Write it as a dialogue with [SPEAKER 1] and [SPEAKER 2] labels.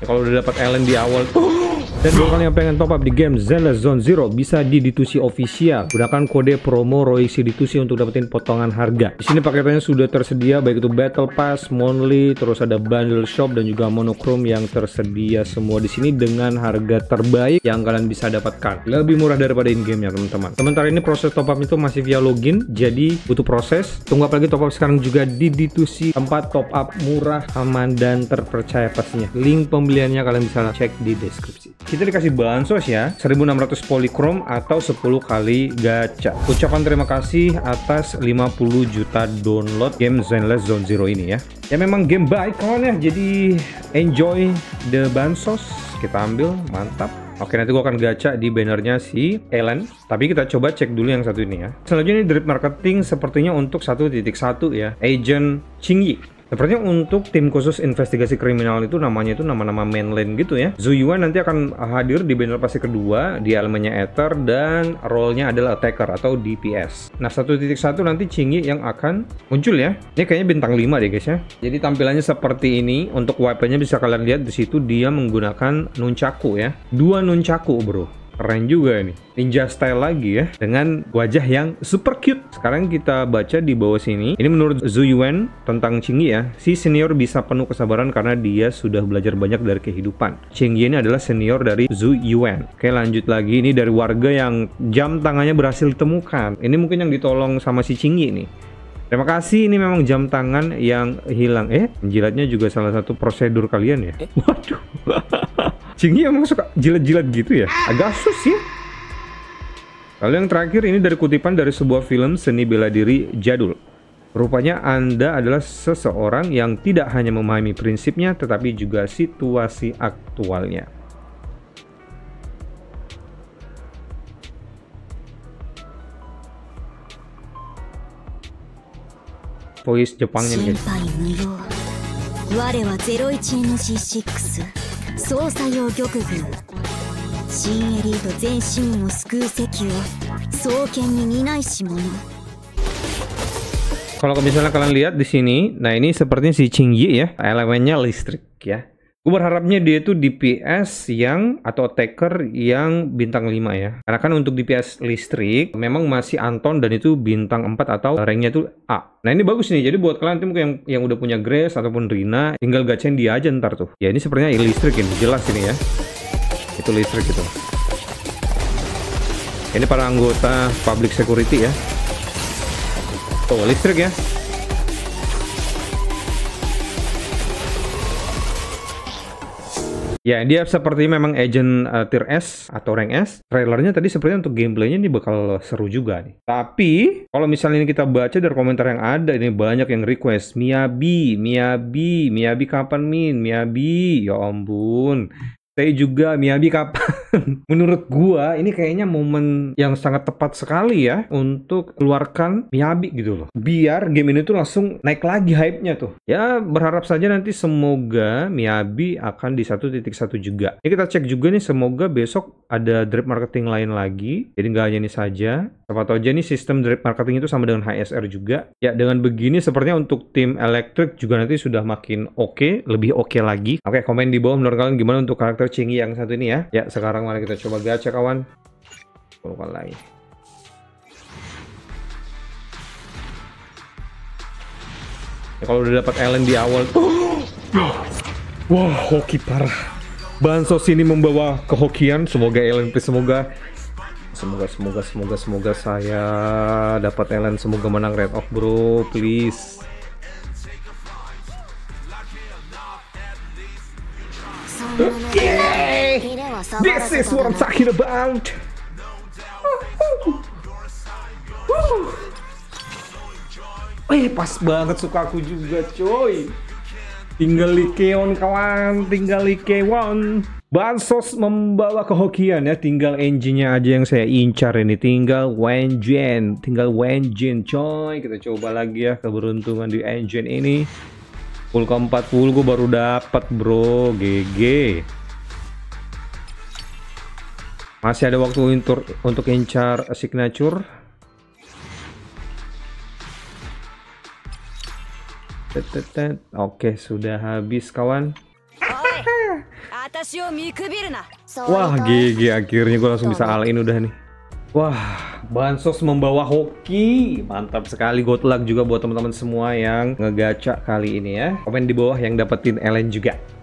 [SPEAKER 1] Ya, kalau udah dapat Ellen di awal dan buat kalian yang pengen top up di game Zenless Zone Zero, bisa di Ditusi Official. Gunakan kode promo Roysi Ditusi untuk dapetin potongan harga. Di sini paketannya sudah tersedia, baik itu Battle Pass, Monthly, terus ada Bundle Shop dan juga Monochrome yang tersedia semua di sini dengan harga terbaik yang kalian bisa dapatkan. Lebih murah daripada in-game ya teman-teman. Sementara ini proses top up itu masih via login, jadi butuh proses. Tunggu apa lagi, top up sekarang juga di Ditusi, tempat top up murah, aman dan terpercaya pastinya. Link pembeliannya kalian bisa cek di deskripsi. Kita dikasih bansos ya, 1600 polychrome atau 10 kali gacha. Ucapan terima kasih atas 50 juta download game Zenless Zone Zero ini ya. Ya memang game baik kawan ya, jadi enjoy the bansos. Kita ambil, mantap. Oke, nanti gua akan gacha di bannernya si Ellen. Tapi kita coba cek dulu yang satu ini ya. Selanjutnya ini drip marketing sepertinya untuk 1.1 ya, Agent Qingyi. Sepertinya untuk tim khusus investigasi kriminal itu namanya itu nama-nama mainland gitu ya. Zhu Yuan nanti akan hadir di banner pasti kedua, di elemennya Ether dan role-nya adalah attacker atau DPS. Nah 1.1 nanti Qingyi yang akan muncul ya. Ini kayaknya bintang 5 deh guys ya. Jadi tampilannya seperti ini. Untuk weaponnya bisa kalian lihat di situ dia menggunakan nunchaku ya. 2 nunchaku bro. Keren juga ini, ninja style lagi ya, dengan wajah yang super cute. Sekarang kita baca di bawah sini. Ini menurut Zhu Yuan tentang Qingyi ya. Si senior bisa penuh kesabaran karena dia sudah belajar banyak dari kehidupan. Qingyi ini adalah senior dari Zhu Yuan. Oke, lanjut lagi. Ini dari warga yang jam tangannya berhasil ditemukan. Ini mungkin yang ditolong sama si Qingyi nih. Terima kasih, ini memang jam tangan yang hilang. Jilatnya juga salah satu prosedur kalian ya. Waduh. Qingyi emang suka jilat-jilat gitu ya? Agak sus ya. Lalu yang terakhir ini dari kutipan dari sebuah film seni bela diri jadul. Rupanya Anda adalah seseorang yang tidak hanya memahami prinsipnya, tetapi juga situasi aktualnya. Voice Jepangnya nih guys.
[SPEAKER 2] 捜査用玉群新エリート全市民を救う席を双剣に担いし者.
[SPEAKER 1] Kalau misalnya kalian lihat di sini, nah ini sepertinya si Qingyi ya, elemennya listrik ya. Gue berharapnya dia itu DPS yang atau attacker yang bintang 5 ya. Karena kan untuk DPS listrik memang masih Anton dan itu bintang 4 atau ranknya itu A. Nah ini bagus nih, jadi buat kalian mungkin yang udah punya Grace ataupun Rina, tinggal gachain dia aja ntar tuh. Ya ini sepertinya listrik ini, jelas ini ya. Itu listrik itu. Ini para anggota public security ya. Tuh listrik ya. Ya, dia seperti memang agent tier S atau rank S. Trailernya tadi sepertinya untuk gameplaynya ini bakal seru juga nih. Tapi, kalau misalnya ini kita baca dari komentar yang ada, ini banyak yang request. Miyabi kapan Min? Miyabi, ya ampun. Saya juga, Miyabi kapan? Menurut gua, ini kayaknya momen yang sangat tepat sekali ya untuk keluarkan Miyabi gitu loh. Biar game ini tuh langsung naik lagi hype-nya tuh. Ya, berharap saja nanti semoga Miyabi akan di 1.1 juga. Ini kita cek juga nih, semoga besok ada drip marketing lain lagi. Jadi nggak hanya ini saja. Siapa tahu aja nih sistem drip marketing itu sama dengan HSR juga. Ya, dengan begini sepertinya untuk tim elektrik juga nanti sudah makin oke, lebih oke lagi. Oke, komen di bawah menurut kalian gimana untuk karakter Qingyi yang satu ini ya. Ya, sekarang mari kita coba gacha kawan. Bukan lagi. Ya, kalau udah dapat Ellen di awal, wah, hoki parah. Bansos ini membawa kehokian. Semoga Ellen, please, semoga saya dapat Ellen, semoga menang Red Oak bro, please. Yay! This is what I'm talking about. Pas banget, suka aku juga coy. Tinggal Ikeon kawan, tinggal Ikeon. Bansos membawa kehokian ya, tinggal engine-nya aja yang saya incar ini, tinggal Wenjin coy. Kita coba lagi ya keberuntungan di engine ini. Full ke 40 gue baru dapat bro, GG. Masih ada waktu untuk incar signature. Oke, sudah habis kawan.
[SPEAKER 2] 私を見くびるな。
[SPEAKER 1] Wah, GG, akhirnya gue langsung bisa all in udah nih. Wah, bansos membawa hoki. Mantap sekali. Good luck juga buat teman-teman semua yang ngegacha kali ini ya. Komen di bawah yang dapetin Ellen juga.